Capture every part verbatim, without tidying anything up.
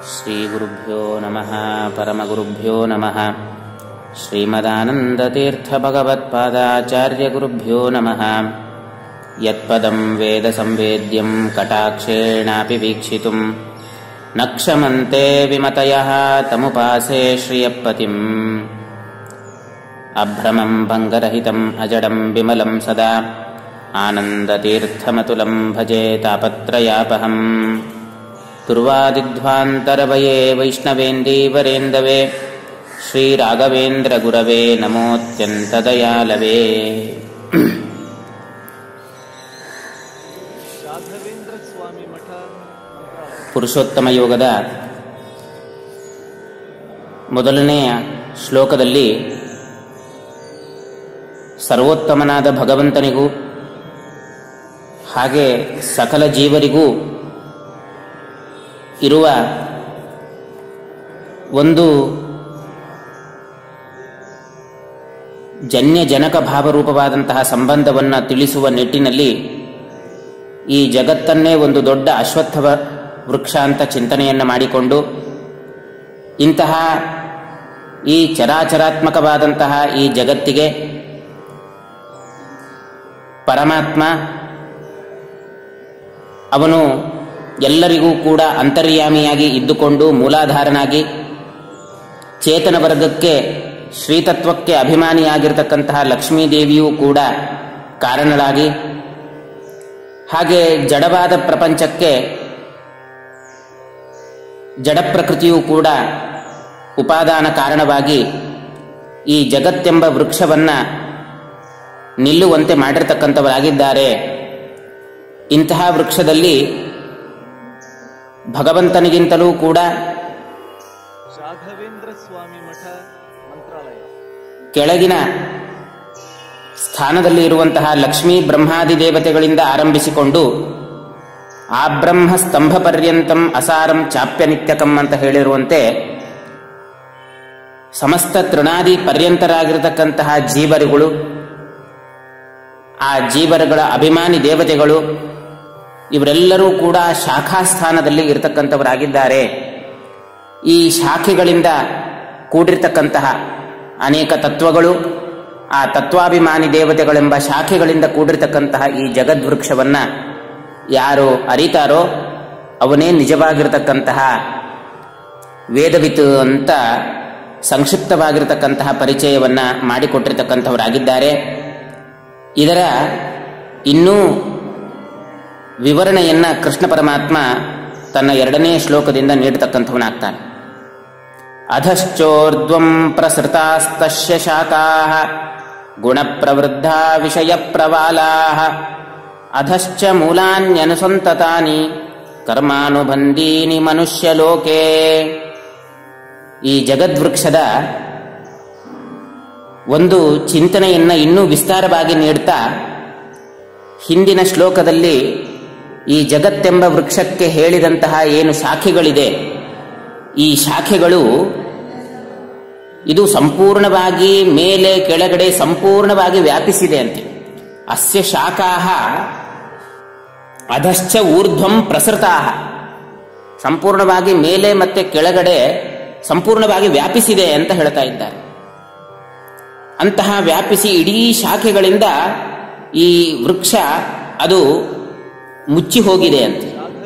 ಶ್ರೀಗುರುಭ್ಯೋ ನಮಃ ಪರಮಗುರುಭ್ಯೋ ನಮಃ ಶ್ರೀಮದಾನಂದತೀರ್ಥಭಗವತ್ಪಾದಾಚಾರ್ಯಗುರುಭ್ಯೋ ನಮಃ ಯತ್ಪದಂ ವೇದ ಸಂವೇದ್ಯಂ ಕಟಾಕ್ಷೇಣಾಪಿ ವೀಕ್ಷಿತುಂ ನ ಕ್ಷಮಂತೆ ವಿಮತಯಃ ತಮುಪಾಸೇ ಶ್ರಿಯಪತಿಂ ಅಭ್ರಮಂ ಭಂಗರಹಿತಂ ಅಜಡಂ ವಿಮಲಂ ಸದಾ ಆನಂದತೀರ್ಥಮತುಲಂ ಭಜೆ ತಾಪತ್ರಯಾಪಹಂ ತುರ್ವಾದಿಧ್ವಾಂತರವಯೇ ವೈಷ್ಣವೇಂದೀವರೇಂದವೇ ಶ್ರೀರಾಘವೇಂದ್ರ ಗುರವೇ ನಮೋತ್ಯಂತದಯಾಲವೇ. ಪುರುಷೋತ್ತಮ ಯೋಗದ ಮೊದಲನೆಯ ಶ್ಲೋಕದಲ್ಲಿ ಸರ್ವೋತ್ತಮನಾದ ಭಗವಂತನಿಗೂ ಹಾಗೆ ಸಕಲ ಜೀವರಿಗೂ ಇರುವ ಒಂದು ಜನ್ಯ ಜನಕ ಭಾವರೂಪವಾದಂತಹ ಸಂಬಂಧವನ್ನು ತಿಳಿಸುವ ನಿಟ್ಟಿನಲ್ಲಿ ಈ ಜಗತ್ತನ್ನೇ ಒಂದು ದೊಡ್ಡ ಅಶ್ವತ್ಥ ವೃಕ್ಷ ಅಂತ ಚಿಂತನೆಯನ್ನು ಮಾಡಿಕೊಂಡು ಇಂತಹ ಈ ಚರಾಚರಾತ್ಮಕವಾದಂತಹ ಈ ಜಗತ್ತಿಗೆ ಪರಮಾತ್ಮ ಅವನು ಎಲ್ಲರಿಗೂ ಕೂಡ ಅಂತರ್ಯಾಮಿಯಾಗಿ ಇದ್ದುಕೊಂಡು ಮೂಲಾಧಾರನಾಗಿ ಚೇತನ ವರ್ಗಕ್ಕೆ ಶ್ರೀತತ್ವಕ್ಕೆ ಅಭಿಮಾನಿಯಾಗಿರ್ತಕ್ಕಂತಹ ಲಕ್ಷ್ಮೀದೇವಿಯೂ ಕೂಡ ಕಾರಣಳಾಗಿ ಹಾಗೆ ಜಡವಾದ ಪ್ರಪಂಚಕ್ಕೆ ಜಡ ಪ್ರಕೃತಿಯೂ ಕೂಡ ಉಪಾದಾನ ಕಾರಣವಾಗಿ ಈ ಜಗತ್ತೆಂಬ ವೃಕ್ಷವನ್ನು ನಿಲ್ಲುವಂತೆ ಮಾಡಿರ್ತಕ್ಕಂಥವರಾಗಿದ್ದಾರೆ. ಇಂತಹ ವೃಕ್ಷದಲ್ಲಿ ಭಗವಂತನಿಗಿಂತಲೂ ಕೂಡ ಕೆಳಗಿನ ಸ್ಥಾನದಲ್ಲಿ ಇರುವಂತಹ ಲಕ್ಷ್ಮೀ ಬ್ರಹ್ಮಾದಿ ದೇವತೆಗಳಿಂದ ಆರಂಭಿಸಿಕೊಂಡು ಆ ಬ್ರಹ್ಮ ಸ್ತಂಭ ಪರ್ಯಂತಂ ಅಸಾರಂ ಚಾಪ್ಯ ನಿತ್ಯಕಂ ಅಂತ ಹೇಳಿರುವಂತೆ ಸಮಸ್ತ ತೃಣಾದಿ ಪರ್ಯಂತರಾಗಿರತಕ್ಕಂತಹ ಜೀವರುಗಳು, ಆ ಜೀವರುಗಳ ಅಭಿಮಾನಿ ದೇವತೆಗಳು ಇವರೆಲ್ಲರೂ ಕೂಡ ಶಾಖಾಸ್ಥಾನದಲ್ಲಿ ಇರತಕ್ಕಂಥವರಾಗಿದ್ದಾರೆ. ಈ ಶಾಖೆಗಳಿಂದ ಕೂಡಿರ್ತಕ್ಕಂತಹ ಅನೇಕ ತತ್ವಗಳು, ಆ ತತ್ವಾಭಿಮಾನಿ ದೇವತೆಗಳೆಂಬ ಶಾಖೆಗಳಿಂದ ಕೂಡಿರ್ತಕ್ಕಂತಹ ಈ ಜಗದ್ವೃಕ್ಷವನ್ನು ಯಾರು ಅರಿತಾರೋ ಅವನೇ ನಿಜವಾಗಿರತಕ್ಕಂತಹ ವೇದವಿತ್ ಅಂತ ಸಂಕ್ಷಿಪ್ತವಾಗಿರತಕ್ಕಂತಹ ಪರಿಚಯವನ್ನು ಮಾಡಿಕೊಟ್ಟಿರ್ತಕ್ಕಂಥವರಾಗಿದ್ದಾರೆ. ಇದರ ಇನ್ನೂ ವಿವರಣೆಯನ್ನ ಕೃಷ್ಣ ಪರಮಾತ್ಮ ತನ್ನ ಎರಡನೇ ಶ್ಲೋಕದಿಂದ ನೀಡತಕ್ಕಂಥವನಾಗ್ತಾನೆ. ಅಧಶ್ಚೋರ್ಧ್ವಂ ಪ್ರಸೃತಾಸ್ತಸ್ಯ ಶಾಖಾಃ ಗುಣಪ್ರವೃದ್ಧಾ ವಿಷಯ ಪ್ರವಾಲಾಃ ಅಧಶ್ಚ ಮೂಲಾನ್ಯನುಸಂತತಾನಿ ಕರ್ಮಾನುಬಂಧೀನಿ ಮನುಷ್ಯಲೋಕೆ. ಈ ಜಗದ್ವೃಕ್ಷದ ಒಂದು ಚಿಂತನೆಯನ್ನ ಇನ್ನೂ ವಿಸ್ತಾರವಾಗಿ ನೀಡ್ತಾ ಹಿಂದಿನ ಶ್ಲೋಕದಲ್ಲಿ ಈ ಜಗತ್ತೆಂಬ ವೃಕ್ಷಕ್ಕೆ ಹೇಳಿದಂತಹ ಏನು ಶಾಖೆಗಳಿದೆ, ಈ ಶಾಖೆಗಳು ಇದು ಸಂಪೂರ್ಣವಾಗಿ ಮೇಲೆ ಕೆಳಗಡೆ ಸಂಪೂರ್ಣವಾಗಿ ವ್ಯಾಪಿಸಿದೆ ಅಂತೆ. ಅಸ್ಯ ಶಾಖಾಃ ಅಧಶ್ಚ ಊರ್ಧ್ವಂ ಪ್ರಸೃತಾಃ, ಸಂಪೂರ್ಣವಾಗಿ ಮೇಲೆ ಮತ್ತೆ ಕೆಳಗಡೆ ಸಂಪೂರ್ಣವಾಗಿ ವ್ಯಾಪಿಸಿದೆ ಅಂತ ಹೇಳ್ತಾ ಇದ್ದಾರೆ. ಅಂತಹ ವ್ಯಾಪಿಸಿ ಇಡೀ ಶಾಖೆಗಳಿಂದ ಈ ವೃಕ್ಷ ಅದು ಮುಚ್ಚಿ ಹೋಗಿದೆ ಅಂತ.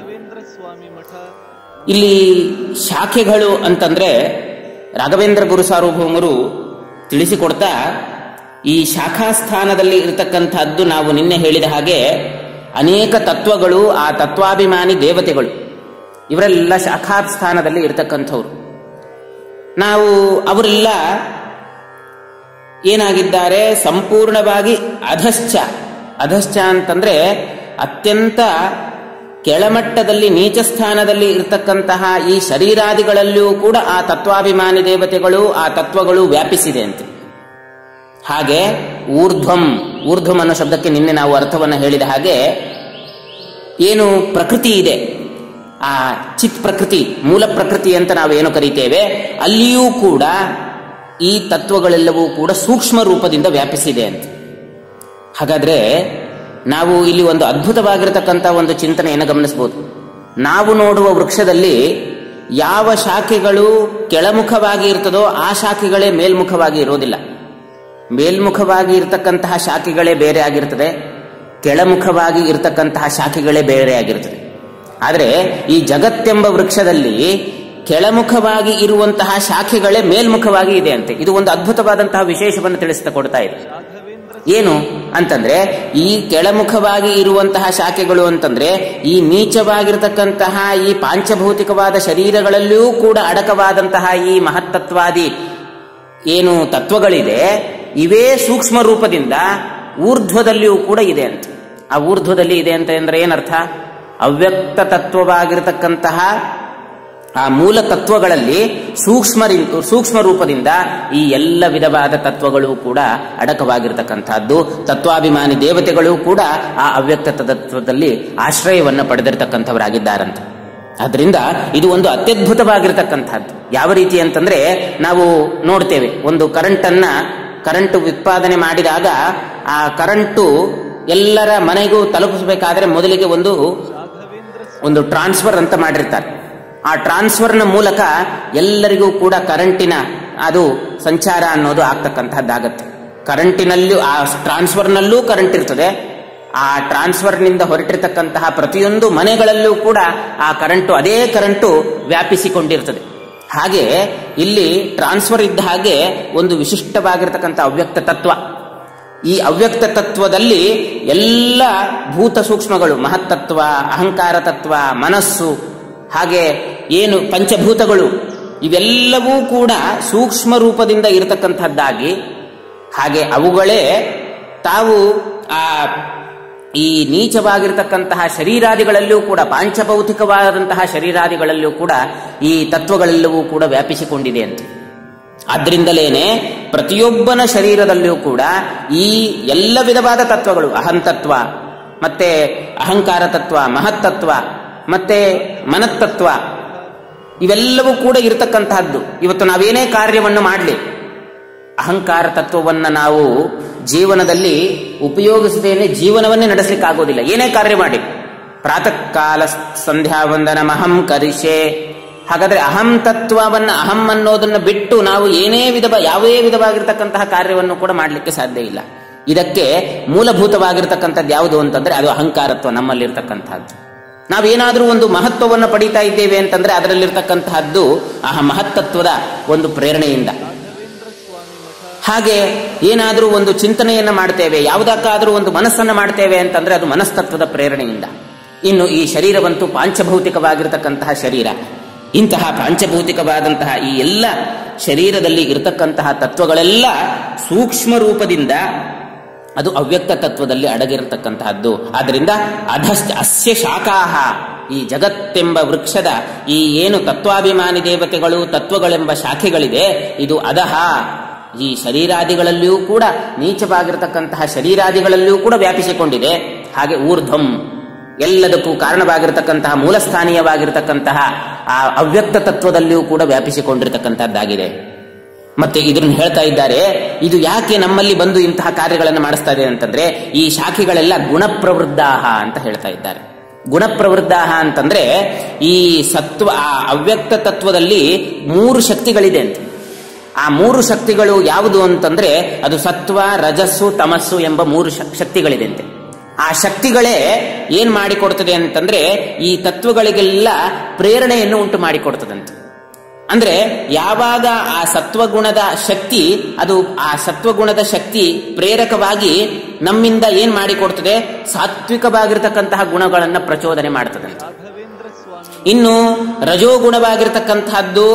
ಇಲ್ಲಿ ಶಾಖೆಗಳು ಅಂತಂದ್ರೆ ರಾಘವೇಂದ್ರ ಗುರು ಸಾರ್ವಭೌಮರು ತಿಳಿಸಿಕೊಡ್ತಾ, ಈ ಶಾಖಾಸ್ಥಾನದಲ್ಲಿ ಇರತಕ್ಕಂಥದ್ದು ನಾವು ನಿನ್ನೆ ಹೇಳಿದ ಹಾಗೆ ಅನೇಕ ತತ್ವಗಳು, ಆ ತತ್ವಾಭಿಮಾನಿ ದೇವತೆಗಳು ಇವರೆಲ್ಲ ಶಾಖಾಸ್ಥಾನದಲ್ಲಿ ಇರತಕ್ಕಂಥವ್ರು. ನಾವು ಅವರೆಲ್ಲ ಏನಾಗಿದ್ದಾರೆ, ಸಂಪೂರ್ಣವಾಗಿ ಅಧಶ್ಚ. ಅಧಶ್ಚ ಅಂತಂದ್ರೆ ಅತ್ಯಂತ ಕೆಳಮಟ್ಟದಲ್ಲಿ ನೀಚ ಸ್ಥಾನದಲ್ಲಿ ಇರತಕ್ಕಂತಹ ಈ ಶರೀರಾದಿಗಳಲ್ಲಿಯೂ ಕೂಡ ಆ ತತ್ವಾಭಿಮಾನಿ ದೇವತೆಗಳು, ಆ ತತ್ವಗಳು ವ್ಯಾಪಿಸಿದೆ ಅಂತ. ಹಾಗೆ ಊರ್ಧ್ವಂ, ಊರ್ಧ್ವಂ ಅನ್ನೋ ಶಬ್ದಕ್ಕೆ ನಿನ್ನೆ ನಾವು ಅರ್ಥವನ್ನು ಹೇಳಿದ ಹಾಗೆ ಏನು ಪ್ರಕೃತಿ ಇದೆ, ಆ ಚಿತ್ ಪ್ರಕೃತಿ, ಮೂಲ ಪ್ರಕೃತಿ ಅಂತ ನಾವು ಏನು ಕರೀತೇವೆ, ಅಲ್ಲಿಯೂ ಕೂಡ ಈ ತತ್ವಗಳೆಲ್ಲವೂ ಕೂಡ ಸೂಕ್ಷ್ಮ ರೂಪದಿಂದ ವ್ಯಾಪಿಸಿದೆ ಅಂತ. ಹಾಗಾದ್ರೆ ನಾವು ಇಲ್ಲಿ ಒಂದು ಅದ್ಭುತವಾಗಿರತಕ್ಕಂಥ ಒಂದು ಚಿಂತನೆಯನ್ನು ಗಮನಿಸಬಹುದು. ನಾವು ನೋಡುವ ವೃಕ್ಷದಲ್ಲಿ ಯಾವ ಶಾಖೆಗಳು ಕೆಳಮುಖವಾಗಿ ಇರ್ತದೋ ಆ ಶಾಖೆಗಳೇ ಮೇಲ್ಮುಖವಾಗಿ ಇರೋದಿಲ್ಲ. ಮೇಲ್ಮುಖವಾಗಿ ಇರತಕ್ಕಂತಹ ಶಾಖೆಗಳೇ ಬೇರೆ ಆಗಿರ್ತದೆ, ಕೆಳಮುಖವಾಗಿ ಇರತಕ್ಕಂತಹ ಶಾಖೆಗಳೇ ಬೇರೆ ಆಗಿರ್ತದೆ. ಆದರೆ ಈ ಜಗತ್ತೆಂಬ ವೃಕ್ಷದಲ್ಲಿ ಕೆಳಮುಖವಾಗಿ ಇರುವಂತಹ ಶಾಖೆಗಳೇ ಮೇಲ್ಮುಖವಾಗಿ ಇದೆ ಅಂತೆ. ಇದು ಒಂದು ಅದ್ಭುತವಾದಂತಹ ವಿಶೇಷವನ್ನು ತಿಳಿಸ್ತಾ ಕೊಡ್ತಾ ಇದೆ. ಏನು ಅಂತಂದ್ರೆ, ಈ ಕೆಳಮುಖವಾಗಿ ಇರುವಂತಹ ಶಾಖೆಗಳು ಅಂತಂದ್ರೆ ಈ ನೀಚವಾಗಿರತಕ್ಕಂತಹ ಈ ಪಾಂಚಭೌತಿಕವಾದ ಶರೀರಗಳಲ್ಲಿಯೂ ಕೂಡ ಅಡಕವಾದಂತಹ ಈ ಮಹತ್ತತ್ವಾದಿ ಏನು ತತ್ವಗಳಿದೆ, ಇವೇ ಸೂಕ್ಷ್ಮ ರೂಪದಿಂದ ಊರ್ಧ್ವದಲ್ಲಿಯೂ ಕೂಡ ಇದೆ ಅಂತ. ಆ ಊರ್ಧ್ವದಲ್ಲಿ ಇದೆ ಅಂತ ಅಂದ್ರೆ ಏನರ್ಥ? ಅವ್ಯಕ್ತ ತತ್ವವಾಗಿರತಕ್ಕಂತಹ ಆ ಮೂಲ ತತ್ವಗಳಲ್ಲಿ ಸೂಕ್ಷ್ಮ ಸೂಕ್ಷ್ಮ ರೂಪದಿಂದ ಈ ಎಲ್ಲ ವಿಧವಾದ ತತ್ವಗಳು ಕೂಡ ಅಡಕವಾಗಿರ್ತಕ್ಕಂಥದ್ದು. ತತ್ವಾಭಿಮಾನಿ ದೇವತೆಗಳು ಕೂಡ ಆ ಅವ್ಯಕ್ತ ತತ್ವದಲ್ಲಿ ಆಶ್ರಯವನ್ನು ಪಡೆದಿರತಕ್ಕಂಥವರಾಗಿದ್ದಾರಂತೆ. ಆದ್ರಿಂದ ಇದು ಒಂದು ಅತ್ಯದ್ಭುತವಾಗಿರ್ತಕ್ಕಂಥದ್ದು. ಯಾವ ರೀತಿ ಅಂತಂದ್ರೆ, ನಾವು ನೋಡ್ತೇವೆ, ಒಂದು ಕರೆಂಟನ್ನ ಕರೆಂಟ್ ಉತ್ಪಾದನೆ ಮಾಡಿದಾಗ ಆ ಕರೆಂಟು ಎಲ್ಲರ ಮನೆಗೂ ತಲುಪಿಸಬೇಕಾದ್ರೆ ಮೊದಲಿಗೆ ಒಂದು ಒಂದು ಟ್ರಾನ್ಸ್ಫರ್ ಅಂತ ಮಾಡಿರ್ತಾರೆ. ಆ ಟ್ರಾನ್ಸ್ಫರ್ನ ಮೂಲಕ ಎಲ್ಲರಿಗೂ ಕೂಡ ಕರೆಂಟಿನ ಅದು ಸಂಚಾರ ಅನ್ನೋದು ಆಗ್ತಕ್ಕಂಥದ್ದಾಗತ್ತೆ. ಕರೆಂಟಿನಲ್ಲೂ ಆ ಟ್ರಾನ್ಸ್ಫರ್ನಲ್ಲೂ ಕರೆಂಟ್ ಇರ್ತದೆ. ಆ ಟ್ರಾನ್ಸ್ಫರ್ನಿಂದ ಹೊರಟಿರ್ತಕ್ಕಂತಹ ಪ್ರತಿಯೊಂದು ಮನೆಗಳಲ್ಲೂ ಕೂಡ ಆ ಕರೆಂಟು ಅದೇ ಕರೆಂಟು ವ್ಯಾಪಿಸಿಕೊಂಡಿರ್ತದೆ. ಹಾಗೆ ಇಲ್ಲಿ ಟ್ರಾನ್ಸ್ಫರ್ ಇದ್ದ ಹಾಗೆ ಒಂದು ವಿಶಿಷ್ಟವಾಗಿರ್ತಕ್ಕಂಥ ಅವ್ಯಕ್ತ ತತ್ವ. ಈ ಅವ್ಯಕ್ತ ತತ್ವದಲ್ಲಿ ಎಲ್ಲ ಭೂತ ಸೂಕ್ಷ್ಮಗಳು, ಮಹತ್ತತ್ವ, ಅಹಂಕಾರ ತತ್ವ, ಮನಸ್ಸು, ಹಾಗೆ ಏನು ಪಂಚಭೂತಗಳು, ಇವೆಲ್ಲವೂ ಕೂಡ ಸೂಕ್ಷ್ಮ ರೂಪದಿಂದ ಇರತಕ್ಕಂಥದ್ದಾಗಿ, ಹಾಗೆ ಅವುಗಳೇ ತಾವು ಆ ಈ ನೀಚವಾಗಿರ್ತಕ್ಕಂತಹ ಶರೀರಾದಿಗಳಲ್ಲೂ ಕೂಡ, ಪಾಂಚಭೌತಿಕವಾದಂತಹ ಶರೀರಾದಿಗಳಲ್ಲೂ ಕೂಡ ಈ ತತ್ವಗಳೆಲ್ಲವೂ ಕೂಡ ವ್ಯಾಪಿಸಿಕೊಂಡಿದೆ ಅಂತ. ಆದ್ರಿಂದಲೇನೆ ಪ್ರತಿಯೊಬ್ಬನ ಶರೀರದಲ್ಲಿಯೂ ಕೂಡ ಈ ಎಲ್ಲ ವಿಧವಾದ ತತ್ವಗಳು, ಅಹಂತತ್ವ, ಮತ್ತೆ ಅಹಂಕಾರ ತತ್ವ, ಮಹತ್ತತ್ವ, ಮತ್ತೆ ಮನತ್ತತ್ವ, ಇವೆಲ್ಲವೂ ಕೂಡ ಇರತಕ್ಕಂತಹದ್ದು. ಇವತ್ತು ನಾವೇನೇ ಕಾರ್ಯವನ್ನು ಮಾಡಲಿ, ಅಹಂಕಾರ ತತ್ವವನ್ನು ನಾವು ಜೀವನದಲ್ಲಿ ಉಪಯೋಗಿಸದೇನೆ ಜೀವನವನ್ನೇ ನಡೆಸಲಿಕ್ಕಾಗೋದಿಲ್ಲ. ಏನೇ ಕಾರ್ಯ ಮಾಡಿ, ಪ್ರಾತಃ ಕಾಲ ಸಂಧ್ಯಾ ವಂದನ ಅಹಂ ಕರಿಷೆ, ಹಾಗಾದ್ರೆ ಅಹಂ ತತ್ವವನ್ನ, ಅಹಂ ಅನ್ನೋದನ್ನ ಬಿಟ್ಟು ನಾವು ಏನೇ ವಿಧ ಯಾವುದೇ ವಿಧವಾಗಿರ್ತಕ್ಕಂತಹ ಕಾರ್ಯವನ್ನು ಕೂಡ ಮಾಡಲಿಕ್ಕೆ ಸಾಧ್ಯ ಇಲ್ಲ. ಇದಕ್ಕೆ ಮೂಲಭೂತವಾಗಿರ್ತಕ್ಕಂಥದ್ದು ಯಾವುದು ಅಂತಂದ್ರೆ ಅದು ಅಹಂಕಾರತ್ವ ನಮ್ಮಲ್ಲಿರ್ತಕ್ಕಂಥದ್ದು. ನಾವೇನಾದ್ರೂ ಒಂದು ಮಹತ್ವವನ್ನು ಪಡೀತಾ ಇದ್ದೇವೆ ಅಂತಂದ್ರೆ ಅದರಲ್ಲಿರ್ತಕ್ಕಂತಹದ್ದು ಆ ಮಹತ್ತತ್ವದ ಒಂದು ಪ್ರೇರಣೆಯಿಂದ. ಹಾಗೆ ಏನಾದ್ರೂ ಒಂದು ಚಿಂತನೆಯನ್ನ ಮಾಡ್ತೇವೆ, ಯಾವುದಕ್ಕಾದ್ರೂ ಒಂದು ಮನಸ್ಸನ್ನು ಮಾಡ್ತೇವೆ ಅಂತಂದ್ರೆ ಅದು ಮನಸ್ತತ್ವದ ಪ್ರೇರಣೆಯಿಂದ. ಇನ್ನು ಈ ಶರೀರವಂತೂ ಪಾಂಚಭೌತಿಕವಾಗಿರ್ತಕ್ಕಂತಹ ಶರೀರ. ಇಂತಹ ಪಾಂಚಭೌತಿಕವಾದಂತಹ ಈ ಎಲ್ಲ ಶರೀರದಲ್ಲಿ ಇರತಕ್ಕಂತಹ ತತ್ವಗಳೆಲ್ಲ ಸೂಕ್ಷ್ಮ ರೂಪದಿಂದ ಅದು ಅವ್ಯಕ್ತ ತತ್ವದಲ್ಲಿ ಅಡಗಿರತಕ್ಕಂತಹದ್ದು. ಆದ್ದರಿಂದ ಅಧಶ್ಚ ಅಸ್ಯ ಶಾಖಾಹ, ಈ ಜಗತ್ತೆಂಬ ವೃಕ್ಷದ ಈ ಏನು ತತ್ವಾಭಿಮಾನಿ ದೇವತೆಗಳು, ತತ್ವಗಳೆಂಬ ಶಾಖೆಗಳಿದೆ, ಇದು ಅಧಃ, ಈ ಶರೀರಾದಿಗಳಲ್ಲಿಯೂ ಕೂಡ, ನೀಚವಾಗಿರತಕ್ಕಂತಹ ಶರೀರಾದಿಗಳಲ್ಲಿಯೂ ಕೂಡ ವ್ಯಾಪಿಸಿಕೊಂಡಿದೆ. ಹಾಗೆ ಊರ್ಧ್ವಂ, ಎಲ್ಲದಕ್ಕೂ ಕಾರಣವಾಗಿರತಕ್ಕಂತಹ ಮೂಲಸ್ಥಾನೀಯವಾಗಿರತಕ್ಕಂತಹ ಆ ಅವ್ಯಕ್ತ ತತ್ವದಲ್ಲಿಯೂ ಕೂಡ ವ್ಯಾಪಿಸಿಕೊಂಡಿರತಕ್ಕಂಥದ್ದಾಗಿದೆ. ಮತ್ತೆ ಇದನ್ನು ಹೇಳ್ತಾ ಇದ್ದಾರೆ, ಇದು ಯಾಕೆ ನಮ್ಮಲ್ಲಿ ಬಂದು ಇಂತಹ ಕಾರ್ಯಗಳನ್ನು ಮಾಡಿಸ್ತಾ ಇದೆ ಅಂತಂದ್ರೆ ಈ ಶಾಖೆಗಳೆಲ್ಲ ಗುಣಪ್ರವೃದ್ಧಾಹ ಅಂತ ಹೇಳ್ತಾ ಇದ್ದಾರೆ. ಗುಣಪ್ರವೃದ್ಧಾಹ ಅಂತಂದ್ರೆ ಈ ಸತ್ವ, ಆ ಅವ್ಯಕ್ತ ತತ್ವದಲ್ಲಿ ಮೂರು ಶಕ್ತಿಗಳಿದೆ ಅಂತ. ಆ ಮೂರು ಶಕ್ತಿಗಳು ಯಾವುದು ಅಂತಂದ್ರೆ ಅದು ಸತ್ವ, ರಜಸ್ಸು, ತಮಸ್ಸು ಎಂಬ ಮೂರು ಶಕ್ತಿಗಳಿದೆ ಅಂತೆ. ಆ ಶಕ್ತಿಗಳೇ ಏನ್ ಮಾಡಿಕೊಡ್ತದೆ ಅಂತಂದ್ರೆ ಈ ತತ್ವಗಳಿಗೆಲ್ಲ ಪ್ರೇರಣೆಯನ್ನು ಉಂಟು ಮಾಡಿಕೊಡ್ತದಂತೆ. ಅಂದ್ರೆ ಯಾವಾಗ ಆ ಸತ್ವಗುಣದ ಶಕ್ತಿ, ಅದು ಆ ಸತ್ವಗುಣದ ಶಕ್ತಿ ಪ್ರೇರಕವಾಗಿ ನಮ್ಮಿಂದ ಏನ್ ಮಾಡಿಕೊಡ್ತದೆ, ಸಾತ್ವಿಕವಾಗಿರ್ತಕ್ಕಂತಹ ಗುಣಗಳನ್ನ ಪ್ರಚೋದನೆ ಮಾಡ್ತದಂತೆ. ಇನ್ನು ರಜೋಗುಣವಾಗಿರ್ತಕ್ಕಂತಹದ್ದು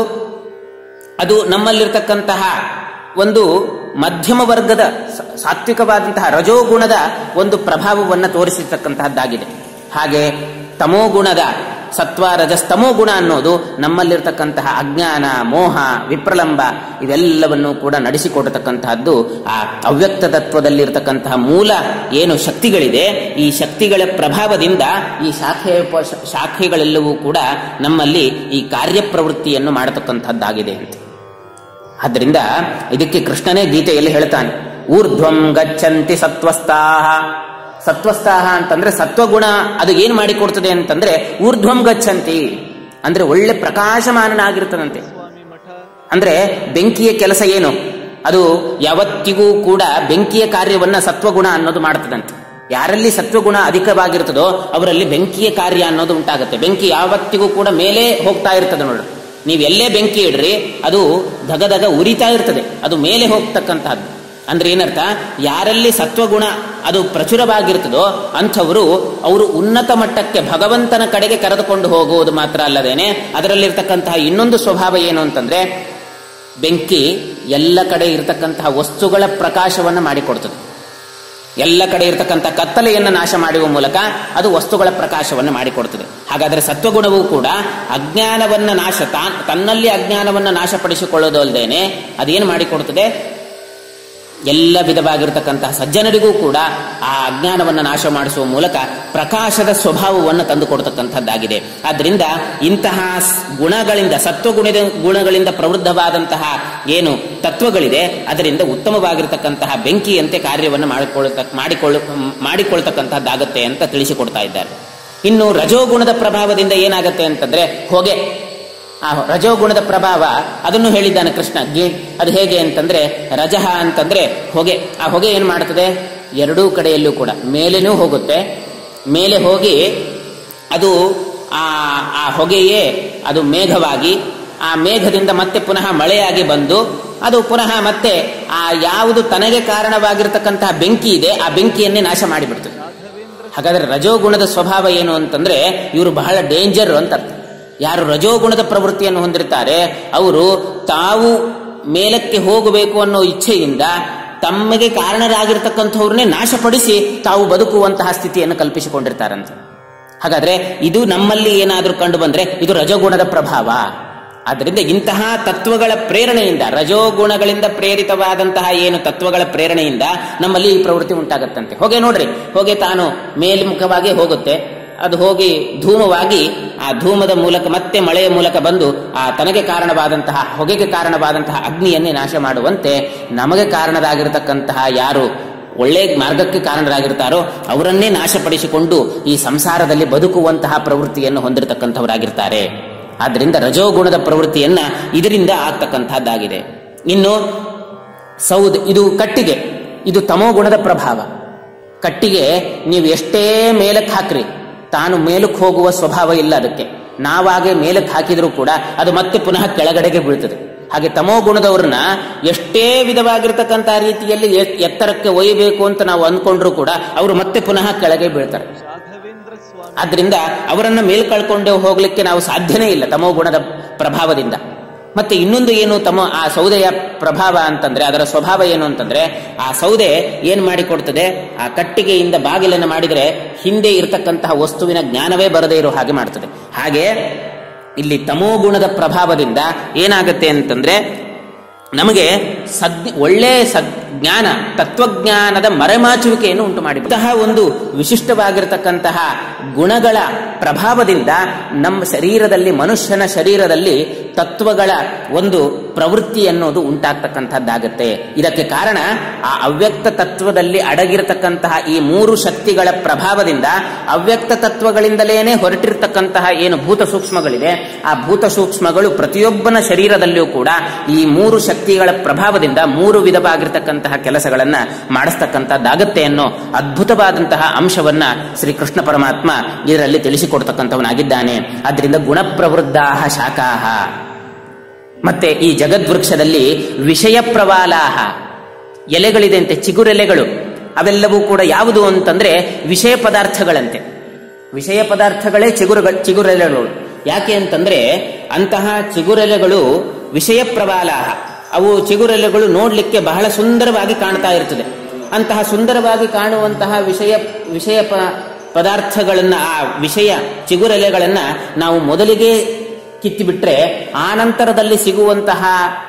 ಅದು ನಮ್ಮಲ್ಲಿರ್ತಕ್ಕಂತಹ ಒಂದು ಮಧ್ಯಮ ವರ್ಗದ ಸಾತ್ವಿಕವಾದಂತಹ ರಜೋಗುಣದ ಒಂದು ಪ್ರಭಾವವನ್ನು ತೋರಿಸಿರ್ತಕ್ಕಂತಹದ್ದಾಗಿದೆ. ಹಾಗೆ ತಮೋಗುಣದ ಸತ್ವ, ರಜಸ್ತಮೋ ಗುಣ ಅನ್ನೋದು ನಮ್ಮಲ್ಲಿರ್ತಕ್ಕಂತಹ ಅಜ್ಞಾನ, ಮೋಹ, ವಿಪ್ರಲಂಬ ಇವೆಲ್ಲವನ್ನು ಕೂಡ ನಡೆಸಿಕೊಡತಕ್ಕಂತಹದ್ದು ಆ ಅವ್ಯಕ್ತ ತತ್ವದಲ್ಲಿರ್ತಕ್ಕಂತಹ ಮೂಲ ಏನು ಶಕ್ತಿಗಳಿದೆ, ಈ ಶಕ್ತಿಗಳ ಪ್ರಭಾವದಿಂದ ಈ ಶಾಖೆ ಶಾಖೆಗಳೆಲ್ಲವೂ ಕೂಡ ನಮ್ಮಲ್ಲಿ ಈ ಕಾರ್ಯಪ್ರವೃತ್ತಿಯನ್ನು ಮಾಡತಕ್ಕಂಥದ್ದಾಗಿದೆ ಅಂತ. ಆದ್ದರಿಂದ ಇದಕ್ಕೆ ಕೃಷ್ಣನೇ ಗೀತೆಯಲ್ಲಿ ಹೇಳ್ತಾನೆ, ಊರ್ಧ್ವಂ ಗಚ್ಚಂತಿ ಸತ್ವಸ್ಥಾಹ. ಸತ್ವಸ್ಥಾಹ ಅಂತಂದ್ರೆ ಸತ್ವಗುಣ ಅದು ಏನ್ ಮಾಡಿಕೊಡ್ತದೆ ಅಂತಂದ್ರೆ ಊರ್ಧ್ವಂ ಗಚ್ಚಂತಿ ಅಂದ್ರೆ ಒಳ್ಳೆ ಪ್ರಕಾಶಮಾನನಾಗಿರ್ತದಂತೆ. ಅಂದ್ರೆ ಬೆಂಕಿಯ ಕೆಲಸ ಏನು? ಅದು ಯಾವತ್ತಿಗೂ ಕೂಡ ಬೆಂಕಿಯ ಕಾರ್ಯವನ್ನ ಸತ್ವಗುಣ ಅನ್ನೋದು ಮಾಡ್ತದಂತೆ. ಯಾರಲ್ಲಿ ಸತ್ವಗುಣ ಅಧಿಕವಾಗಿರ್ತದೋ ಅವರಲ್ಲಿ ಬೆಂಕಿಯ ಕಾರ್ಯ ಅನ್ನೋದು ಉಂಟಾಗುತ್ತೆ. ಬೆಂಕಿ ಯಾವತ್ತಿಗೂ ಕೂಡ ಮೇಲೆ ಹೋಗ್ತಾ ಇರ್ತದೆ ನೋಡಿ. ನೀವು ಎಲ್ಲೇ ಬೆಂಕಿ ಇಡ್ರಿ ಅದು ಧಗಧಗ ಉರಿತಾ ಇರ್ತದೆ, ಅದು ಮೇಲೆ ಹೋಗ್ತಕ್ಕಂತಹದ್ದು. ಅಂದ್ರೆ ಏನರ್ಥ? ಯಾರಲ್ಲಿ ಸತ್ವಗುಣ ಅದು ಪ್ರಚುರವಾಗಿರ್ತದೋ ಅಂಥವರು ಅವರು ಉನ್ನತ ಮಟ್ಟಕ್ಕೆ ಭಗವಂತನ ಕಡೆಗೆ ಕರೆದುಕೊಂಡು ಹೋಗುವುದು ಮಾತ್ರ ಅಲ್ಲದೇನೆ ಅದರಲ್ಲಿರ್ತಕ್ಕಂತಹ ಇನ್ನೊಂದು ಸ್ವಭಾವ ಏನು ಅಂತಂದ್ರೆ ಬೆಂಕಿ ಎಲ್ಲ ಕಡೆ ಇರತಕ್ಕಂತಹ ವಸ್ತುಗಳ ಪ್ರಕಾಶವನ್ನು ಮಾಡಿಕೊಡ್ತದೆ. ಎಲ್ಲ ಕಡೆ ಇರತಕ್ಕಂಥ ಕತ್ತಲೆಯನ್ನು ನಾಶ ಮಾಡುವ ಮೂಲಕ ಅದು ವಸ್ತುಗಳ ಪ್ರಕಾಶವನ್ನು ಮಾಡಿಕೊಡ್ತದೆ. ಹಾಗಾದರೆ ಸತ್ವಗುಣವೂ ಕೂಡ ಅಜ್ಞಾನವನ್ನ ನಾಶ ತನ್ನಲ್ಲಿ ಅಜ್ಞಾನವನ್ನು ನಾಶಪಡಿಸಿಕೊಳ್ಳೋದು ಅಲ್ಲದೇನೆ ಅದೇನು ಮಾಡಿಕೊಡ್ತದೆ? ಎಲ್ಲ ವಿಧವಾಗಿರತಕ್ಕಂತಹ ಸಜ್ಜನರಿಗೂ ಕೂಡ ಆ ಅಜ್ಞಾನವನ್ನು ನಾಶ ಮಾಡಿಸುವ ಮೂಲಕ ಪ್ರಕಾಶದ ಸ್ವಭಾವವನ್ನು ತಂದುಕೊಡ್ತಕ್ಕಂಥದ್ದಾಗಿದೆ. ಆದ್ದರಿಂದ ಇಂತಹ ಗುಣಗಳಿಂದ ಸತ್ವಗುಣದ ಗುಣಗಳಿಂದ ಪ್ರವೃದ್ಧವಾದಂತಹ ಏನು ತತ್ವಗಳಿದೆ ಅದರಿಂದ ಉತ್ತಮವಾಗಿರತಕ್ಕಂತಹ ಬೆಂಕಿಯಂತೆ ಕಾರ್ಯವನ್ನು ಮಾಡಿಕೊಳ್ಳ ಮಾಡಿಕೊಳ್ಳ ಮಾಡಿಕೊಳ್ತಕ್ಕಂಥದ್ದಾಗತ್ತೆ ಅಂತ ತಿಳಿಸಿಕೊಡ್ತಾ ಇದ್ದಾರೆ. ಇನ್ನು ರಜೋಗುಣದ ಪ್ರಭಾವದಿಂದ ಏನಾಗತ್ತೆ ಅಂತಂದ್ರೆ ಹೊಗೆ. ಆ ರಜೋಗುಣದ ಪ್ರಭಾವ ಅದನ್ನು ಹೇಳಿದ್ದಾನೆ ಕೃಷ್ಣ. ಅದು ಹೇಗೆ ಅಂತಂದ್ರೆ ರಜಃ ಅಂತಂದ್ರೆ ಹೊಗೆ. ಆ ಹೊಗೆ ಏನ್ ಮಾಡ್ತದೆ? ಎರಡೂ ಕಡೆಯಲ್ಲೂ ಕೂಡ ಮೇಲೇನೂ ಹೋಗುತ್ತೆ. ಮೇಲೆ ಹೋಗಿ ಅದು ಆ ಆ ಹೊಗೆಯೇ ಅದು ಮೇಘವಾಗಿ, ಆ ಮೇಘದಿಂದ ಮತ್ತೆ ಪುನಃ ಮಳೆಯಾಗಿ ಬಂದು ಅದು ಪುನಃ ಮತ್ತೆ ಆ ಯಾವುದು ತನಗೆ ಕಾರಣವಾಗಿರ್ತಕ್ಕಂತಹ ಬೆಂಕಿ ಇದೆ ಆ ಬೆಂಕಿಯನ್ನೇ ನಾಶ ಮಾಡಿಬಿಡ್ತದೆ. ಹಾಗಾದ್ರೆ ರಜೋಗುಣದ ಸ್ವಭಾವ ಏನು ಅಂತಂದ್ರೆ ಇವರು ಬಹಳ ಡೇಂಜರ್ ಅಂತ ಅರ್ಥ. ಯಾರು ರಜೋಗುಣದ ಪ್ರವೃತ್ತಿಯನ್ನು ಹೊಂದಿರ್ತಾರೆ ಅವರು ತಾವು ಮೇಲಕ್ಕೆ ಹೋಗಬೇಕು ಅನ್ನೋ ಇಚ್ಛೆಯಿಂದ ತಮಗೆ ಕಾರಣರಾಗಿರ್ತಕ್ಕಂಥವ್ರನ್ನೇ ನಾಶಪಡಿಸಿ ತಾವು ಬದುಕುವಂತಹ ಸ್ಥಿತಿಯನ್ನು ಕಲ್ಪಿಸಿಕೊಂಡಿರ್ತಾರಂತೆ. ಹಾಗಾದ್ರೆ ಇದು ನಮ್ಮಲ್ಲಿ ಏನಾದರೂ ಕಂಡು ಬಂದ್ರೆ ಇದು ರಜೋಗುಣದ ಪ್ರಭಾವ. ಆದ್ದರಿಂದ ಇಂತಹ ತತ್ವಗಳ ಪ್ರೇರಣೆಯಿಂದ ರಜೋಗುಣಗಳಿಂದ ಪ್ರೇರಿತವಾದಂತಹ ಏನು ತತ್ವಗಳ ಪ್ರೇರಣೆಯಿಂದ ನಮ್ಮಲ್ಲಿ ಈ ಪ್ರವೃತ್ತಿ ಉಂಟಾಗತ್ತಂತೆ. ಹೊಗೆ ನೋಡ್ರಿ, ಹೊಗೆ ತಾನು ಮೇಲ್ಮುಖವಾಗಿ ಹೋಗುತ್ತೆ, ಅದು ಹೋಗಿ ಧೂಮವಾಗಿ ಆ ಧೂಮದ ಮೂಲಕ ಮತ್ತೆ ಮಳೆಯ ಮೂಲಕ ಬಂದು ಆ ತನಗೆ ಕಾರಣವಾದಂತಹ ಹೊಗೆಗೆ ಕಾರಣವಾದಂತಹ ಅಗ್ನಿಯನ್ನೇ ನಾಶ ಮಾಡುವಂತೆ ನಮಗೆ ಕಾರಣರಾಗಿರತಕ್ಕಂತಹ ಯಾರು ಒಳ್ಳೆ ಮಾರ್ಗಕ್ಕೆ ಕಾರಣರಾಗಿರ್ತಾರೋ ಅವರನ್ನೇ ನಾಶಪಡಿಸಿಕೊಂಡು ಈ ಸಂಸಾರದಲ್ಲಿ ಬದುಕುವಂತಹ ಪ್ರವೃತ್ತಿಯನ್ನು ಹೊಂದಿರತಕ್ಕಂಥವರಾಗಿರ್ತಾರೆ. ಆದ್ದರಿಂದ ರಜೋಗುಣದ ಪ್ರವೃತ್ತಿಯನ್ನ ಇದರಿಂದ ಆಗ್ತಕ್ಕಂಥದ್ದಾಗಿದೆ. ಇನ್ನು ಸೌದೆ, ಇದು ಕಟ್ಟಿಗೆ, ಇದು ತಮೋಗುಣದ ಪ್ರಭಾವ. ಕಟ್ಟಿಗೆ ನೀವು ಎಷ್ಟೇ ಮೇಲಕ್ಕೆ ಹಾಕ್ರಿ ತಾನು ಮೇಲಕ್ಕೆ ಹೋಗುವ ಸ್ವಭಾವ ಇಲ್ಲ ಅದಕ್ಕೆ. ನಾವಾಗೆ ಮೇಲಕ್ಕೆ ಹಾಕಿದ್ರೂ ಕೂಡ ಅದು ಮತ್ತೆ ಪುನಃ ಕೆಳಗಡೆಗೆ ಬೀಳ್ತದೆ. ಹಾಗೆ ತಮೋಗುಣದವ್ರನ್ನ ಎಷ್ಟೇ ವಿಧವಾಗಿರ್ತಕ್ಕಂಥ ರೀತಿಯಲ್ಲಿ ಎತ್ತರಕ್ಕೆ ಒಯ್ಯಬೇಕು ಅಂತ ನಾವು ಅಂದ್ಕೊಂಡ್ರು ಕೂಡ ಅವರು ಮತ್ತೆ ಪುನಃ ಕೆಳಗೆ ಬೀಳ್ತಾರೆ. ಆದ್ರಿಂದ ಅವರನ್ನ ಮೇಲ್ಕಳ್ಕೊಂಡು ಹೋಗ್ಲಿಕ್ಕೆ ನಾವು ಸಾಧ್ಯನೇ ಇಲ್ಲ ತಮೋಗುಣದ ಪ್ರಭಾವದಿಂದ. ಮತ್ತೆ ಇನ್ನೊಂದು ಏನು ತಮ್ಮ ಆ ಸೌದೆಯ ಪ್ರಭಾವ ಅಂತಂದ್ರೆ ಅದರ ಸ್ವಭಾವ ಏನು ಅಂತಂದ್ರೆ ಆ ಸೌದೆ ಏನ್ ಮಾಡಿಕೊಡ್ತದೆ? ಆ ಕಟ್ಟಿಗೆಯಿಂದ ಬಾಗಿಲನ್ನು ಮಾಡಿದ್ರೆ ಹಿಂದೆ ಇರತಕ್ಕಂತಹ ವಸ್ತುವಿನ ಜ್ಞಾನವೇ ಬರದೇ ಇರೋ ಹಾಗೆ ಮಾಡ್ತದೆ. ಹಾಗೆ ಇಲ್ಲಿ ತಮೋಗುಣದ ಪ್ರಭಾವದಿಂದ ಏನಾಗತ್ತೆ ಅಂತಂದ್ರೆ ನಮಗೆ ಸದ್ ಒಳ್ಳೆ ಸಜ್ಞಾನ ತತ್ವಜ್ಞಾನದ ಮರೆಮಾಚುವಿಕೆಯನ್ನು ಉಂಟು ಮಾಡಿ ಇಂತಹ ಒಂದು ವಿಶಿಷ್ಟವಾಗಿರತಕ್ಕಂತಹ ಗುಣಗಳ ಪ್ರಭಾವದಿಂದ ನಮ್ಮ ಶರೀರದಲ್ಲಿ ಮನುಷ್ಯನ ಶರೀರದಲ್ಲಿ ತತ್ವಗಳ ಒಂದು ಪ್ರವೃತ್ತಿ ಅನ್ನೋದು ಉಂಟಾಗ್ತಕ್ಕಂಥದ್ದಾಗತ್ತೆ. ಇದಕ್ಕೆ ಕಾರಣ ಆ ಅವ್ಯಕ್ತ ತತ್ವದಲ್ಲಿ ಅಡಗಿರತಕ್ಕಂತಹ ಈ ಮೂರು ಶಕ್ತಿಗಳ ಪ್ರಭಾವದಿಂದ ಅವ್ಯಕ್ತ ತತ್ವಗಳಿಂದಲೇನೆ ಹೊರಟಿರ್ತಕ್ಕಂತಹ ಏನು ಭೂತ ಸೂಕ್ಷ್ಮಗಳಿದೆ ಆ ಭೂತ ಸೂಕ್ಷ್ಮಗಳು ಪ್ರತಿಯೊಬ್ಬನ ಶರೀರದಲ್ಲಿಯೂ ಕೂಡ ಈ ಮೂರು ಶಕ್ತಿಗಳ ಪ್ರಭಾವದಿಂದ ಮೂರು ವಿಧವಾಗಿರ್ತಕ್ಕಂತಹ ಕೆಲಸಗಳನ್ನ ಮಾಡಿಸ್ತಕ್ಕಂಥದ್ದಾಗತ್ತೆ ಅನ್ನೋ ಅದ್ಭುತವಾದಂತಹ ಅಂಶವನ್ನ ಶ್ರೀ ಕೃಷ್ಣ ಪರಮಾತ್ಮ ಇದರಲ್ಲಿ ತಿಳಿಸಿಕೊಡ್ತಕ್ಕಂಥವನಾಗಿದ್ದಾನೆ. ಆದ್ರಿಂದ ಗುಣಪ್ರವೃದ್ಧಾಹ ಶಾಖಾಹ. ಮತ್ತೆ ಈ ಜಗದ್ವೃಕ್ಷದಲ್ಲಿ ವಿಷಯ ಪ್ರವಾಲಾಹ ಎಲೆಗಳಿದೆ ಅಂತೆ, ಚಿಗುರೆಲೆಗಳು. ಅವೆಲ್ಲವೂ ಕೂಡ ಯಾವುದು ಅಂತಂದ್ರೆ ವಿಷಯ ಪದಾರ್ಥಗಳಂತೆ. ವಿಷಯ ಪದಾರ್ಥಗಳೇ ಚಿಗುರುಗಳು ಚಿಗುರೆಲೆಗಳು. ಯಾಕೆ ಅಂತಂದ್ರೆ ಅಂತಹ ಚಿಗುರೆಲೆಗಳು ವಿಷಯ ಪ್ರವಾಲಾಹ, ಅವು ಚಿಗುರೆಲೆಗಳು ನೋಡ್ಲಿಕ್ಕೆ ಬಹಳ ಸುಂದರವಾಗಿ ಕಾಣ್ತಾ ಇರ್ತದೆ. ಅಂತಹ ಸುಂದರವಾಗಿ ಕಾಣುವಂತಹ ವಿಷಯ ವಿಷಯ ಪದಾರ್ಥಗಳನ್ನ ಆ ವಿಷಯ ಚಿಗುರೆಲೆಗಳನ್ನ ನಾವು ಮೊದಲಿಗೆ ಕಿತ್ತಿಬಿಟ್ರೆ ಆ ನಂತರದಲ್ಲಿ ಸಿಗುವಂತಹ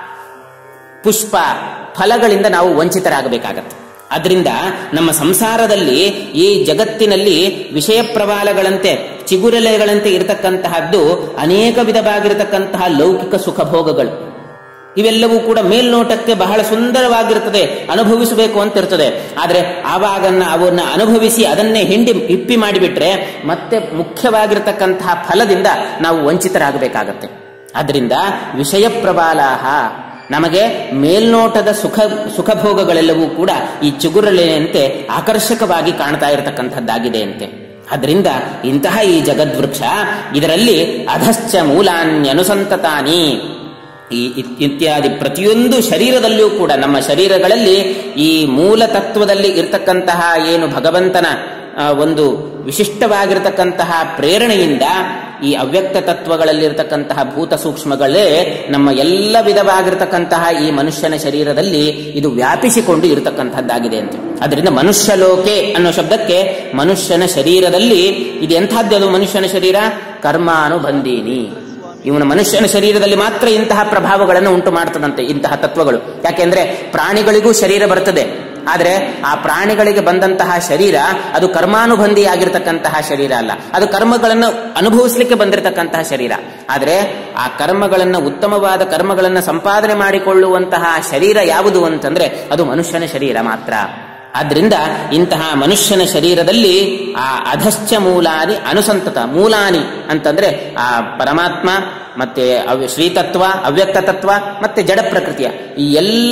ಪುಷ್ಪ ಫಲಗಳಿಂದ ನಾವು ವಂಚಿತರಾಗಬೇಕಾಗತ್ತೆ. ಅದರಿಂದ ನಮ್ಮ ಸಂಸಾರದಲ್ಲಿ ಈ ಜಗತ್ತಿನಲ್ಲಿ ವಿಷಯ ಪ್ರವಾಲಗಳಂತೆ ಚಿಗುರೆಲೆಗಳಂತೆ ಇರತಕ್ಕಂತಹದ್ದು ಅನೇಕ ವಿಧವಾಗಿರತಕ್ಕಂತಹ ಲೌಕಿಕ ಸುಖಭೋಗಗಳು. ಇವೆಲ್ಲವೂ ಕೂಡ ಮೇಲ್ನೋಟಕ್ಕೆ ಬಹಳ ಸುಂದರವಾಗಿರ್ತದೆ, ಅನುಭವಿಸಬೇಕು ಅಂತ ಇರ್ತದೆ. ಆದರೆ ಆವಾಗನ್ನ ಅವನ್ನ ಅನುಭವಿಸಿ ಅದನ್ನೇ ಹಿಂಡಿ ಹಿಪ್ಪಿ ಮಾಡಿಬಿಟ್ರೆ ಮತ್ತೆ ಮುಖ್ಯವಾಗಿರ್ತಕ್ಕಂತಹ ಫಲದಿಂದ ನಾವು ವಂಚಿತರಾಗಬೇಕಾಗತ್ತೆ. ಆದ್ರಿಂದ ವಿಷಯ ಪ್ರಬಾಲಾಹ, ನಮಗೆ ಮೇಲ್ನೋಟದ ಸುಖ ಸುಖಭೋಗಗಳೆಲ್ಲವೂ ಕೂಡ ಈ ಚಿಗುರಲೆಯಂತೆ ಆಕರ್ಷಕವಾಗಿ ಕಾಣ್ತಾ ಇರತಕ್ಕಂಥದ್ದಾಗಿದೆ ಅಂತೆ. ಅದರಿಂದ ಇಂತಹ ಈ ಜಗದ್ವೃಕ್ಷ ಇದರಲ್ಲಿ ಅಧಶ್ಚ ಮೂಲಾನ್ಯನುಸಂತತಾನಿ, ಈ ಇತ್ಯಾದಿ ಪ್ರತಿಯೊಂದು ಶರೀರದಲ್ಲಿಯೂ ಕೂಡ, ನಮ್ಮ ಶರೀರಗಳಲ್ಲಿ ಈ ಮೂಲ ತತ್ವದಲ್ಲಿ ಇರತಕ್ಕಂತಹ ಏನು ಭಗವಂತನ ಒಂದು ವಿಶಿಷ್ಟವಾಗಿರತಕ್ಕಂತಹ ಪ್ರೇರಣೆಯಿಂದ ಈ ಅವ್ಯಕ್ತ ತತ್ವಗಳಲ್ಲಿರತಕ್ಕಂತಹ ಭೂತ ಸೂಕ್ಷ್ಮಗಳೇ ನಮ್ಮ ಎಲ್ಲ ವಿಧವಾಗಿರತಕ್ಕಂತಹ ಈ ಮನುಷ್ಯನ ಶರೀರದಲ್ಲಿ ಇದು ವ್ಯಾಪಿಸಿಕೊಂಡು ಇರತಕ್ಕಂಥದ್ದಾಗಿದೆ ಅಂತ. ಅದರಿಂದ ಮನುಷ್ಯ ಲೋಕೆ ಅನ್ನೋ ಶಬ್ದಕ್ಕೆ ಮನುಷ್ಯನ ಶರೀರದಲ್ಲಿ ಇದು ಎಂಥದ್ದು? ಮನುಷ್ಯನ ಶರೀರ ಕರ್ಮಾನುಬಂಧೀನಿ. ಇವನ ಮನುಷ್ಯನ ಶರೀರದಲ್ಲಿ ಮಾತ್ರ ಇಂತಹ ಪ್ರಭಾವಗಳನ್ನು ಉಂಟು ಮಾಡ್ತದಂತೆ ಇಂತಹ ತತ್ವಗಳು. ಯಾಕೆಂದ್ರೆ ಪ್ರಾಣಿಗಳಿಗೂ ಶರೀರ ಬರ್ತದೆ, ಆದರೆ ಆ ಪ್ರಾಣಿಗಳಿಗೆ ಬಂದಂತಹ ಶರೀರ ಅದು ಕರ್ಮಾನುಬಂಧಿ ಆಗಿರತಕ್ಕಂತಹ ಶರೀರ ಅಲ್ಲ, ಅದು ಕರ್ಮಗಳನ್ನು ಅನುಭವಿಸಲಿಕ್ಕೆ ಬಂದಿರತಕ್ಕಂತಹ ಶರೀರ. ಆದರೆ ಆ ಕರ್ಮಗಳನ್ನು, ಉತ್ತಮವಾದ ಕರ್ಮಗಳನ್ನು ಸಂಪಾದನೆ ಮಾಡಿಕೊಳ್ಳುವಂತಹ ಶರೀರ ಯಾವುದು ಅಂತಂದ್ರೆ ಅದು ಮನುಷ್ಯನ ಶರೀರ ಮಾತ್ರ. ಆದ್ರಿಂದ ಇಂತಹ ಮನುಷ್ಯನ ಶರೀರದಲ್ಲಿ ಆ ಅಧಶ್ಚ ಮೂಲಾನಿ ಅನುಸಂತತ, ಮೂಲಾನಿ ಅಂತಂದ್ರೆ ಆ ಪರಮಾತ್ಮ ಮತ್ತೆ ಶ್ರೀತತ್ವ, ಅವ್ಯಕ್ತ ತತ್ವ ಮತ್ತೆ ಜಡ ಪ್ರಕೃತಿಯ ಈ ಎಲ್ಲ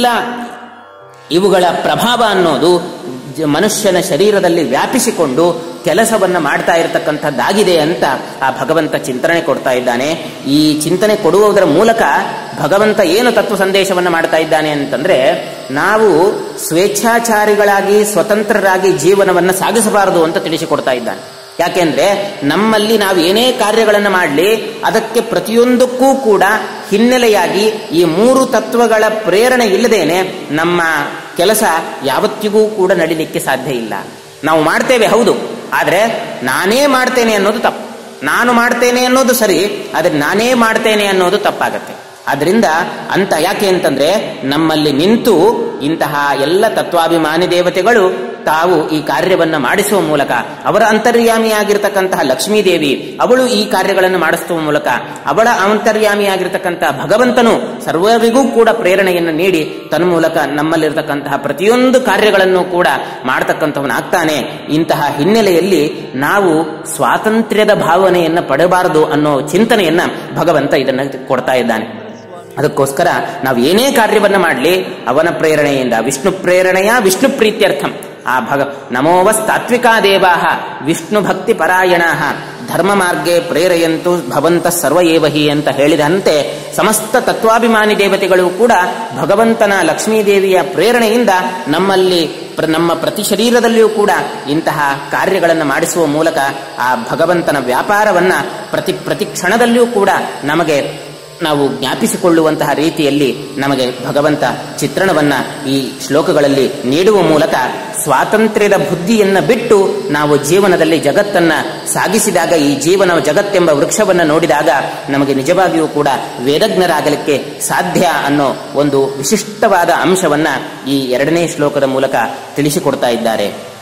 ಇವುಗಳ ಪ್ರಭಾವ ಅನ್ನೋದು ಮನುಷ್ಯನ ಶರೀರದಲ್ಲಿ ವ್ಯಾಪಿಸಿಕೊಂಡು ಕೆಲಸವನ್ನ ಮಾಡ್ತಾ ಇರತಕ್ಕಂಥದ್ದಾಗಿದೆ ಅಂತ ಆ ಭಗವಂತ ಚಿಂತನೆ ಕೊಡ್ತಾ ಇದ್ದಾನೆ. ಈ ಚಿಂತನೆ ಕೊಡುವುದರ ಮೂಲಕ ಭಗವಂತ ಏನು ತತ್ವ ಸಂದೇಶವನ್ನ ಮಾಡ್ತಾ ಇದ್ದಾನೆ ಅಂತಂದ್ರೆ, ನಾವು ಸ್ವೇಚ್ಛಾಚಾರಿಗಳಾಗಿ ಸ್ವತಂತ್ರರಾಗಿ ಜೀವನವನ್ನ ಸಾಗಿಸಬಾರದು ಅಂತ ತಿಳಿಸಿಕೊಡ್ತಾ ಇದ್ದಾನೆ. ಯಾಕೆಂದ್ರೆ ನಮ್ಮಲ್ಲಿ ನಾವು ಏನೇ ಕಾರ್ಯಗಳನ್ನು ಮಾಡಲಿ ಅದಕ್ಕೆ ಪ್ರತಿಯೊಂದಕ್ಕೂ ಕೂಡ ಹಿನ್ನೆಲೆಯಾಗಿ ಈ ಮೂರು ತತ್ವಗಳ ಪ್ರೇರಣೆ ಇಲ್ಲದೇನೆ ನಮ್ಮ ಕೆಲಸ ಯಾವತ್ತಿಗೂ ಕೂಡ ನಡಿಲಿಕ್ಕೆ ಸಾಧ್ಯ ಇಲ್ಲ. ನಾವು ಮಾಡ್ತೇವೆ ಹೌದು, ಆದರೆ ನಾನೇ ಮಾಡ್ತೇನೆ ಅನ್ನೋದು ತಪ್ಪು. ನಾನು ಮಾಡ್ತೇನೆ ಅನ್ನೋದು ಸರಿ, ಆದರೆ ನಾನೇ ಮಾಡ್ತೇನೆ ಅನ್ನೋದು ತಪ್ಪಾಗತ್ತೆ. ಅದರಿಂದ ಅಂತ ಯಾಕೆ ಅಂತಂದ್ರೆ ನಮ್ಮಲ್ಲಿ ನಿಂತು ಇಂತಹ ಎಲ್ಲ ತತ್ವಾಭಿಮಾನಿ ದೇವತೆಗಳು ತಾವು ಈ ಕಾರ್ಯವನ್ನ ಮಾಡಿಸುವ ಮೂಲಕ, ಅವರ ಅಂತರ್ಯಾಮಿಯಾಗಿರ್ತಕ್ಕಂತಹ ಲಕ್ಷ್ಮೀದೇವಿ ಅವಳು ಈ ಕಾರ್ಯಗಳನ್ನು ಮಾಡಿಸುವ ಮೂಲಕ, ಅವಳ ಅಂತರ್ಯಾಮಿಯಾಗಿರ್ತಕ್ಕಂತಹ ಭಗವಂತನು ಸರ್ವರಿಗೂ ಕೂಡ ಪ್ರೇರಣೆಯನ್ನು ನೀಡಿ ತನ್ನ ಮೂಲಕ ನಮ್ಮಲ್ಲಿರ್ತಕ್ಕಂತಹ ಪ್ರತಿಯೊಂದು ಕಾರ್ಯಗಳನ್ನು ಕೂಡ ಮಾಡತಕ್ಕಂಥವನಾಗ್ತಾನೆ. ಇಂತಹ ಹಿನ್ನೆಲೆಯಲ್ಲಿ ನಾವು ಸ್ವಾತಂತ್ರ್ಯದ ಭಾವನೆಯನ್ನ ಪಡೆಯಬಾರದು ಅನ್ನೋ ಚಿಂತನೆಯನ್ನ ಭಗವಂತ ಇದನ್ನ ಕೊಡ್ತಾ ಇದ್ದಾನೆ. ಅದಕ್ಕೋಸ್ಕರ ನಾವು ಏನೇ ಕಾರ್ಯವನ್ನ ಮಾಡಲಿ ಅವನ ಪ್ರೇರಣೆಯಿಂದ, ವಿಷ್ಣು ಪ್ರೇರಣೆಯ ವಿಷ್ಣು ಪ್ರೀತ್ಯರ್ಥಂ, ಆ ಭಗ ನಮೋವಸ್ತಾತ್ವಿಕಾ ದೇವಾಹ ವಿಷ್ಣು ಭಕ್ತಿ ಪರಾಯಣಾಹ ಧರ್ಮ ಮಾರ್ಗೇ ಪ್ರೇರೆಯಂತು ಭವಂತ ಸರ್ವ ಏವಹಿ ಅಂತ ಹೇಳಿದಂತೆ ಸಮಸ್ತ ತತ್ವಾಭಿಮಾನಿ ದೇವತೆಗಳು ಕೂಡ ಭಗವಂತನ ಲಕ್ಷ್ಮೀದೇವಿಯ ಪ್ರೇರಣೆಯಿಂದ ನಮ್ಮಲ್ಲಿ ನಮ್ಮ ಪ್ರತಿ ಶರೀರದಲ್ಲಿಯೂ ಕೂಡ ಇಂತಹ ಕಾರ್ಯಗಳನ್ನು ಮಾಡಿಸುವ ಮೂಲಕ ಆ ಭಗವಂತನ ವ್ಯಾಪಾರವನ್ನ ಪ್ರತಿ ಪ್ರತಿ ಕ್ಷಣದಲ್ಲಿಯೂ ಕೂಡ ನಮಗೆ ನಾವು ಜ್ಞಾಪಿಸಿಕೊಳ್ಳುವಂತಹ ರೀತಿಯಲ್ಲಿ ನಮಗೆ ಭಗವಂತ ಚಿತ್ರಣವನ್ನ ಈ ಶ್ಲೋಕಗಳಲ್ಲಿ ನೀಡುವ ಮೂಲಕ ಸ್ವಾತಂತ್ರ್ಯದ ಬುದ್ಧಿಯನ್ನ ಬಿಟ್ಟು ನಾವು ಜೀವನದಲ್ಲಿ ಜಗತ್ತನ್ನ ಸಾಗಿಸಿದಾಗ, ಈ ಜೀವನ ಜಗತ್ತೆಂಬ ವೃಕ್ಷವನ್ನ ನೋಡಿದಾಗ ನಮಗೆ ನಿಜವಾಗಿಯೂ ಕೂಡ ವೇದಜ್ಞರಾಗಲಿಕ್ಕೆ ಸಾಧ್ಯ ಅನ್ನೋ ಒಂದು ವಿಶಿಷ್ಟವಾದ ಅಂಶವನ್ನ ಈ ಎರಡನೇ ಶ್ಲೋಕದ ಮೂಲಕ ತಿಳಿಸಿಕೊಡ್ತಾ ಇದ್ದಾರೆ.